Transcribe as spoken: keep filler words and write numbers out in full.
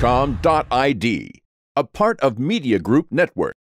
com dot I D, a part of Media Group Network.